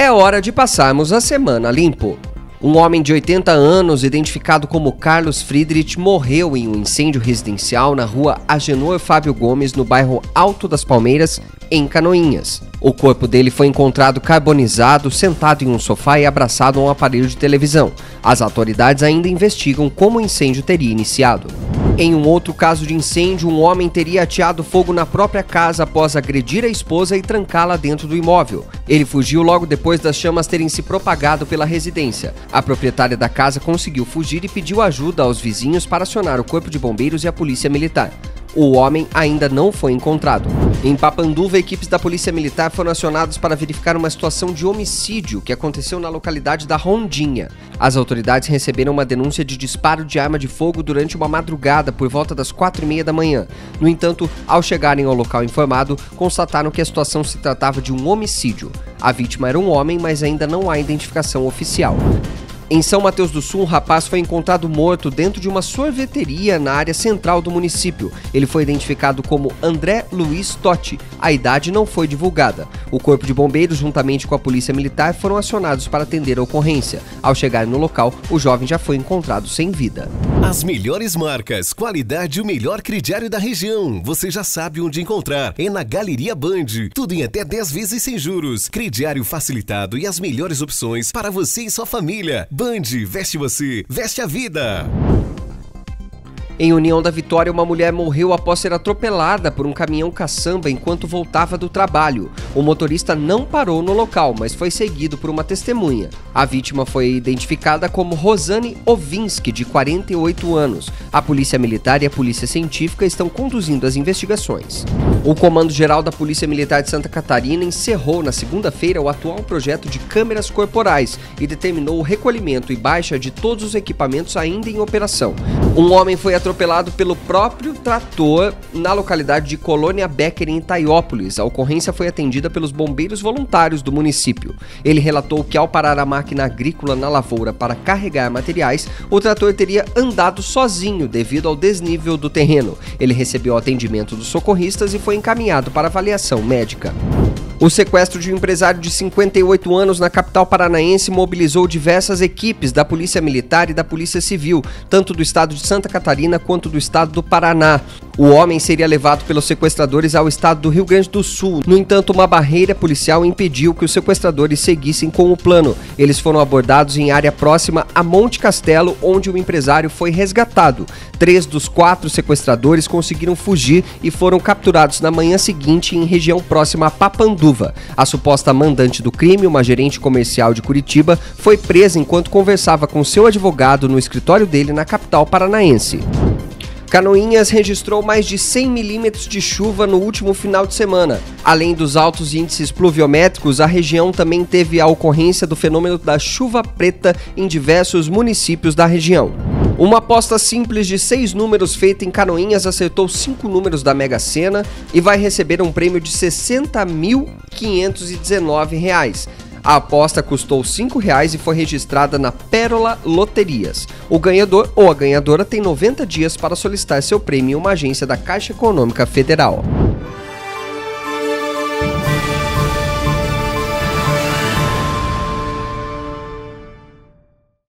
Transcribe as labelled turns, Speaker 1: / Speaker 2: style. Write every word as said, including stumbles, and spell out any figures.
Speaker 1: É hora de passarmos a semana limpo. Um homem de oitenta anos, identificado como Carlos Friedrich, morreu em um incêndio residencial na rua Agenor Fábio Gomes, no bairro Alto das Palmeiras, em Canoinhas. O corpo dele foi encontrado carbonizado, sentado em um sofá e abraçado a um aparelho de televisão. As autoridades ainda investigam como o incêndio teria iniciado. Em um outro caso de incêndio, um homem teria ateado fogo na própria casa após agredir a esposa e trancá-la dentro do imóvel. Ele fugiu logo depois das chamas terem se propagado pela residência. A proprietária da casa conseguiu fugir e pediu ajuda aos vizinhos para acionar o Corpo de Bombeiros e a Polícia Militar. O homem ainda não foi encontrado. Em Papanduva, equipes da Polícia Militar foram acionadas para verificar uma situação de homicídio que aconteceu na localidade da Rondinha. As autoridades receberam uma denúncia de disparo de arma de fogo durante uma madrugada por volta das quatro e meia da manhã. No entanto, ao chegarem ao local informado, constataram que a situação se tratava de um homicídio. A vítima era um homem, mas ainda não há identificação oficial. Em São Mateus do Sul, um rapaz foi encontrado morto dentro de uma sorveteria na área central do município. Ele foi identificado como André Luiz Totti. A idade não foi divulgada. O Corpo de Bombeiros, juntamente com a Polícia Militar, foram acionados para atender a ocorrência. Ao chegar no local, o jovem já foi encontrado sem vida.
Speaker 2: As melhores marcas, qualidade e o melhor crediário da região. Você já sabe onde encontrar. É na Galeria Band. Tudo em até dez vezes sem juros. Crediário facilitado e as melhores opções para você e sua família. Band, veste você, veste a vida.
Speaker 1: Em União da Vitória, uma mulher morreu após ser atropelada por um caminhão caçamba enquanto voltava do trabalho. O motorista não parou no local, mas foi seguido por uma testemunha. A vítima foi identificada como Rosane Ovinski, de quarenta e oito anos. A Polícia Militar e a Polícia Científica estão conduzindo as investigações. O Comando-Geral da Polícia Militar de Santa Catarina encerrou na segunda-feira o atual projeto de câmeras corporais e determinou o recolhimento e baixa de todos os equipamentos ainda em operação. Um homem foi atropelado atropelado pelo próprio trator na localidade de Colônia Becker, em Itaiópolis. A ocorrência foi atendida pelos bombeiros voluntários do município. Ele relatou que, ao parar a máquina agrícola na lavoura para carregar materiais, o trator teria andado sozinho devido ao desnível do terreno. Ele recebeu atendimento dos socorristas e foi encaminhado para avaliação médica. O sequestro de um empresário de cinquenta e oito anos na capital paranaense mobilizou diversas equipes da Polícia Militar e da Polícia Civil, tanto do estado de Santa Catarina quanto do estado do Paraná. O homem seria levado pelos sequestradores ao estado do Rio Grande do Sul. No entanto, uma barreira policial impediu que os sequestradores seguissem com o plano. Eles foram abordados em área próxima a Monte Castelo, onde o empresário foi resgatado. Três dos quatro sequestradores conseguiram fugir e foram capturados na manhã seguinte em região próxima a Papanduva. A suposta mandante do crime, uma gerente comercial de Curitiba, foi presa enquanto conversava com seu advogado no escritório dele na capital paranaense. Canoinhas registrou mais de cem milímetros de chuva no último final de semana. Além dos altos índices pluviométricos, a região também teve a ocorrência do fenômeno da chuva preta em diversos municípios da região. Uma aposta simples de seis números feita em Canoinhas acertou cinco números da Mega Sena e vai receber um prêmio de sessenta mil quinhentos e dezenove reais. A aposta custou cinco reais e foi registrada na Pérola Loterias. O ganhador ou a ganhadora tem noventa dias para solicitar seu prêmio em uma agência da Caixa Econômica Federal.